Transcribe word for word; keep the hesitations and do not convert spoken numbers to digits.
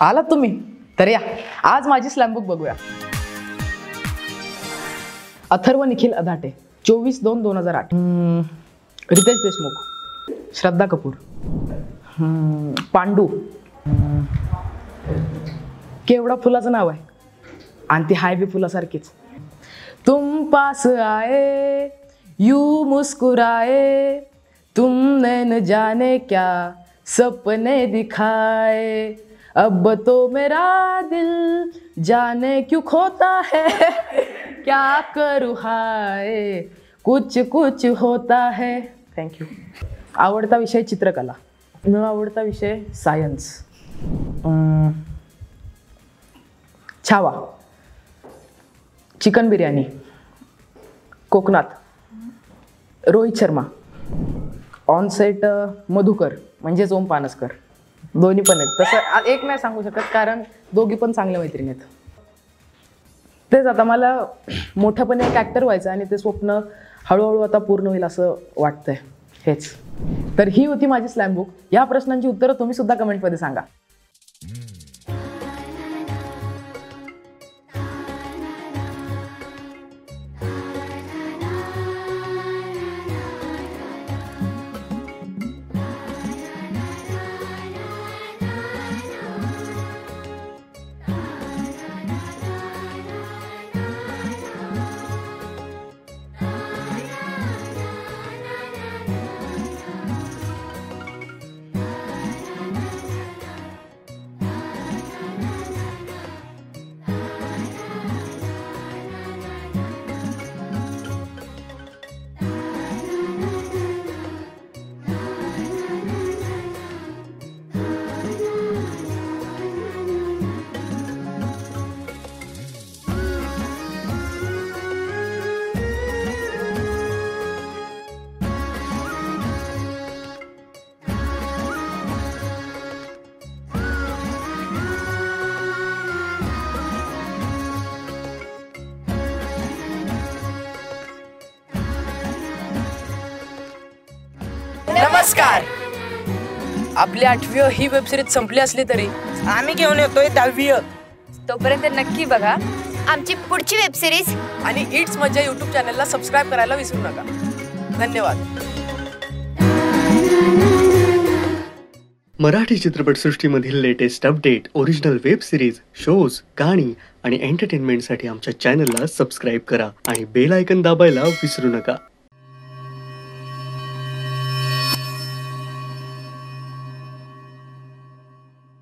आलात तुम्ही तर या, आज माझी स्लॅम बुक बघूया. अथर्व निखिल अधाटे, चोवीस दोन दोन हजार आठ. रितेश देशमुख, श्रद्धा कपूर, पांडू. केवढा फुलाचं नाव आहे आणि ती हाय बी फुलासारखीच. तुम पास आए यू मुस्कुराए, तुमने न जाने क्या सपने दिखाए, अब तो मेरा दिल जाने क्यों खोता है, क्या करूँ हाय कुछ कुछ होता है. थँक्यू. आवडता विषय चित्रकला, न आवडता विषय सायन्स. छावा, चिकन बिर्याणी, कोकणात, रोहित शर्मा, ऑन सेट मधुकर म्हणजेच ओम पानसकर. दोन्ही पण आहेत, तसं एक नाही सांगू शकत कारण दोघी पण चांगल्या मैत्रिणी आहेत. तेच आता मला मोठ्यापणे एक ॲक्टर व्हायचं आणि ते स्वप्न हळूहळू आता पूर्ण होईल असं वाटतंय. हेच तर ही होती माझी स्लॅम बुक. या प्रश्नांची उत्तरं तुम्ही सुद्धा कमेंटमध्ये सांगा. नमस्कार. आपली आठवी ही वेबसिरीज संपली असली तरी आम्ही घेऊन येतोय दहावी. तोपर्यंत नक्की बघा आमची पुढची वेबसिरीज आणि इट्स मज्जा यूट्यूब चॅनलला सबस्क्राईब करायला विसरू नका. धन्यवाद. मराठी चित्रपटसृष्टीमधील latest update, original web series, shows, गाणी आणि एंटरटेनमेंटसाठी आमच्या चॅनलला सबस्क्राईब करा आणि बेल आयकॉन दाबायला विसरू नका.